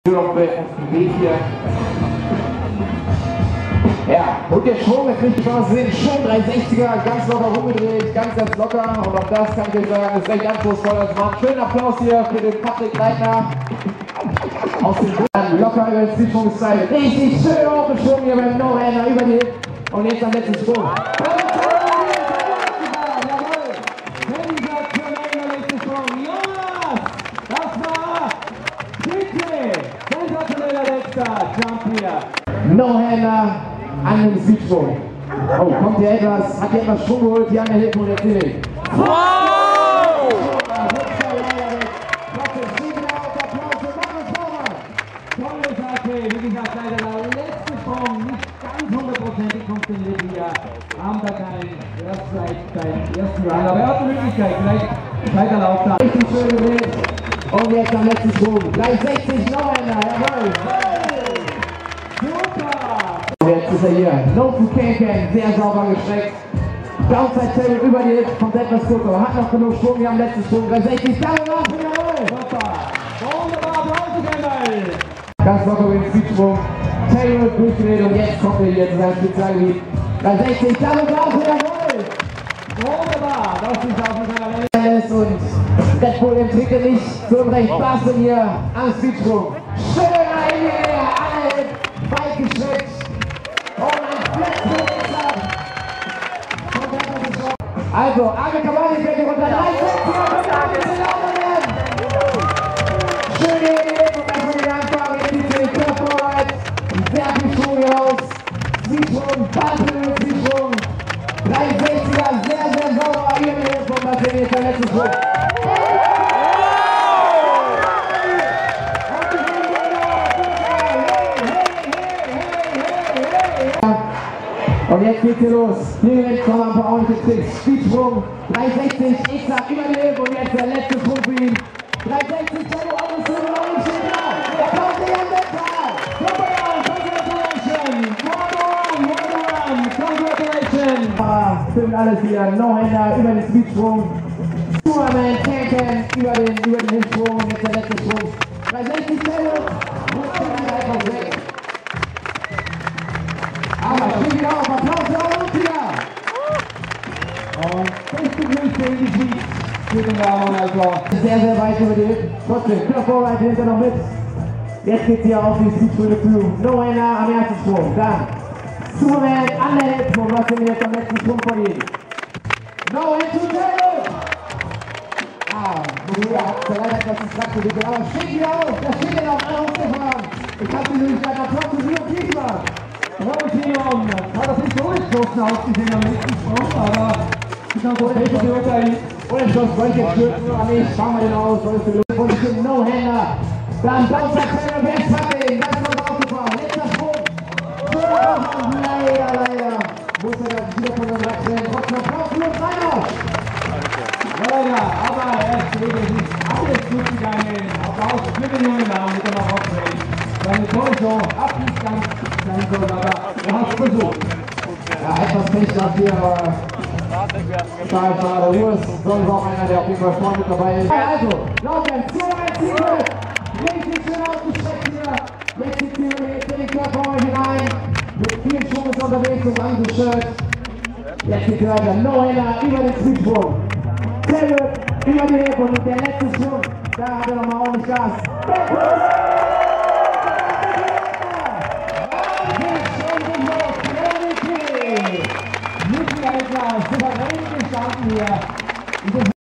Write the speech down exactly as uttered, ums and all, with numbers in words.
Weg hier. Ja, und der Schwung, das kriegt die Chance, sind schon dreihundertsechziger, ganz locker rumgedreht, ganz, ganz locker. Und auch das kann ich euch sagen, ist recht anspruchsvoll. Also mal einen schönen Applaus hier für den Patrick Leitner. Aus dem Boden, locker über den Speedschwung-Style. Richtig schön aufgeschwungen hier beim No-Hander über die Hip. Und jetzt am letzten Sprung. No-Hander an dem Speedschwung. Oh, kommt hier etwas, hat hier etwas Schwung geholt, hier an der Hilfe und jetzt nicht. Wow! Tolle Sache, wie gesagt, leider der letzte Sprung nicht ganz hundertprozentig funktioniert hier. Haben da keinen, erst vielleicht beim ersten Run, aber er hat die Möglichkeit, vielleicht weiter laufen. Richtig schön gedreht. Und jetzt am letzten Sprung. Gleich sechzig No-Hander, jawohl. Und jetzt ist er hier. No to Can-Can, sehr sauber gestreckt. Downside Table über die Hip, kommt etwas kurzer, hat noch genug Schwung, wir haben letzten Sprung. Gleich sechzig, da raus, jawohl. Super. Wunderbar, Applaus einmal. Ganz locker über den Speedsprung. Taylor durchgedreht und jetzt kommt er hier zu seinem Spezialgebiet. Gleich sechzig, da raus, jawohl. Wunderbar, das ist auch mit einer Welle. Und Red Bull im Trick nicht so Unrecht. Basteln hier am Speedsprung. Schöner Hänge, alle weit gestreckt. Und ein Flex. Also, Arne Kamali fällt hier runter. Schöne Idee und dann von den Anfang in die Körperarbeit. Sehr viel Schwung hier raus. Speedsprung, Basteln mit Speedsprung. dreihundertsechziger, sehr, sehr sauber hier in der und das ist jetzt der letzte Sprung. Und jetzt geht's hier los. Hier jetzt noch ein paar ordentliche Tricks. Speedsprung, dreihundertsechzig, exakt über die Hip und jetzt der letzte Sprung für ihn. dreihundertsechzig, Cello, alles so genau nicht steht da. Da kommt der Jan Becker. Congratulations! One one, congratulations! Ah, stimmt alles hier. No-Hander über den Speedsprung. Superman, Can-Can über den, über den Hilfsprung und jetzt der letzte Sprung. dreihundertsechzig, Cello. Einfach weg. Aber ich bin wieder auf. Applaus für Olympia! Und beste Grüße in die Schweiz für den Ramon also. Sehr, sehr weit über die Hip. Trotzdem, Körperarbeit hinter noch mit. Jetzt geht's hier auf die Speedsprünge zu. No-Hander am ersten Sprung. Dann Superman an der Hip. Und was sehen wir jetzt am letzten Sprung von ihm? No-Hand to Taylor! Ah, Maria hat leider etwas ins Lack gelegt. Aber steht wieder auf. Da steht er noch aufgefahren. Ich hab die Möglichkeit. Applaus für Rio Kiesmann. Robert Leon hat das nicht so entschlossen ausgesehen am nächsten Sprung, aber ich kann so welche beurteilen. Unentschlossen, wollte ich jetzt stürzen oder nicht? Schauen wir den aus. Soll es für Luft? Und ich bin No-Hander. Dann Downside Taylor, wer hat den? Ganz kurz aufgefahren. Letzter Sprung. Leider, leider. Muss er das wieder von dem Rad stellen. Trotzdem Applaus für uns rein. Leider, aber er ist wirklich alles gut gegangen. Applaus für den jungen Mann mit dem Auftreten. Seine tolle Show hat nicht ganz sein sollen, aber er hat es versucht. Ja, etwas Pech gehabt hier, aber schade, schade. Urs, sonst auch einer, der auf jeden Fall vorne mit dabei ist. Also, Laufen, zu ein Secret. Richtig schön ausgestreckt hier. Jetzt zieht sie in den Körper hinein. Mit viel Schwung ist unterwegs und an das Shirt. Jetzt geht es weiter. No-Hander über den Speedsprung. Taylor über die Hip und der letzte Sprung. Da hat er nochmal ordentlich Gas. Nicht mehr etwas souverän gestanden hier.